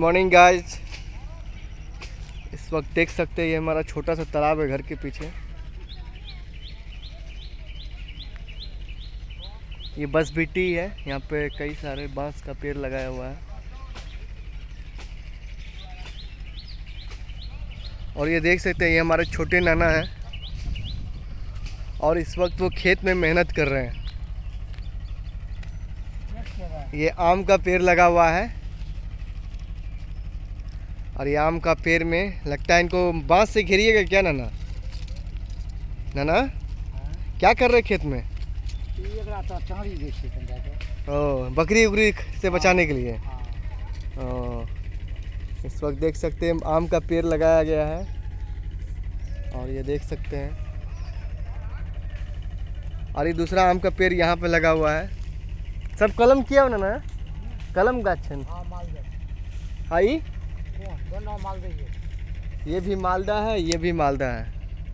Morning guys. इस वक्त देख सकते हैं ये हमारा छोटा सा तालाब है घर के पीछे। ये बस बीटी है, यहाँ पे कई सारे बांस का पेड़ लगाया हुआ है। और ये देख सकते हैं ये हमारे छोटे नाना हैं और इस वक्त वो खेत में मेहनत कर रहे हैं। ये आम का पेड़ लगा हुआ है और ये आम का पेड़ में लगता है इनको बांस से घेरिएगा क्या नाना? नाना क्या कर रहे खेत में? ओ, बकरी उकरी से बचाने के लिए। ओ, इस वक्त देख सकते हैं आम का पेड़ लगाया गया है और ये देख सकते हैं। और ये दूसरा आम का पेड़ यहाँ पे लगा हुआ है। सब कलम किया हो ना? कलम गाछन हाई, ये भी मालदा है, ये भी मालदा है।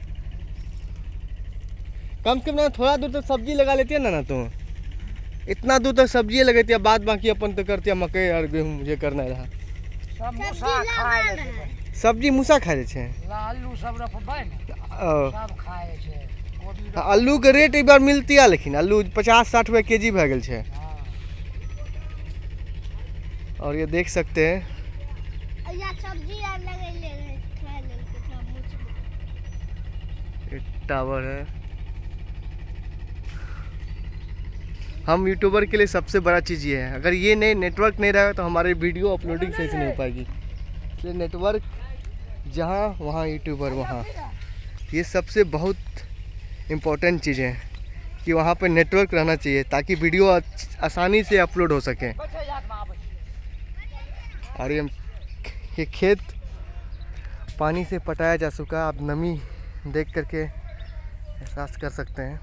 कम से कम ना थोड़ा दूर तक सब्जी लगा लेती है ना तो इतना दूर तक सब्जी लगती है, बाद बाकी अपन तो करती है मकई और गेहूँ। मुझे करना रहा सब्जी मूसा खाए छे। आलू के रेट एक बार मिलती है, लेकिन आलू 50-60 रुपये केजी भे गेल छे। और ये देख सकते हैं टावर है। हम यूट्यूबर के लिए सबसे बड़ा चीज़ ये है, अगर ये नहीं नेटवर्क नहीं रहेगा तो हमारी वीडियो अपलोडिंग सही से नहीं हो पाएगी। इसलिए नेटवर्क जहाँ वहाँ यूट्यूबर वहाँ, ये सबसे बहुत इम्पोर्टेंट चीज़ है कि वहाँ पर नेटवर्क रहना चाहिए ताकि वीडियो आसानी से अपलोड हो सके। और ये खेत पानी से पटाया जा चुका है, आप नमी देख करके एहसास कर सकते हैं।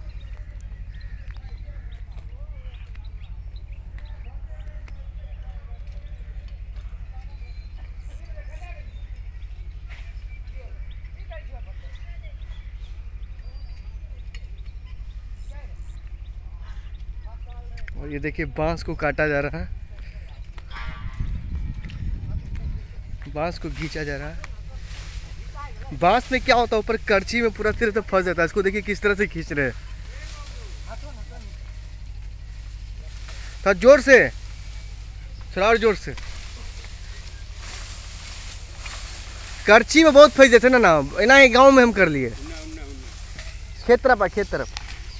और ये देखिए बांस को काटा जा रहा है, बांस को खींचा जा रहा है। बांस में क्या होता है, ऊपर करची में पूरा सिर से फंस जाता है। इसको देखिए किस तरह से खींच रहे हैं। थोड़ा जोर से, थोड़ा और जोर से। करची में बहुत फंस जाते ना ना ही गाँव में हम कर लिए। खेत तरफ आ, खेत तरफ।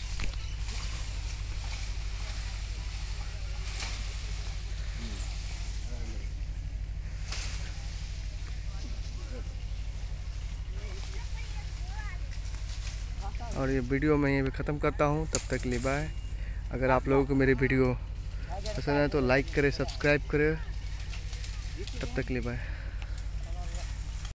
और ये वीडियो मैं यहीं पे ख़त्म करता हूँ। तब तक के लिए बाय। अगर आप लोगों को मेरी वीडियो पसंद है तो लाइक करें, सब्सक्राइब करें। तब तक के लिए बाय।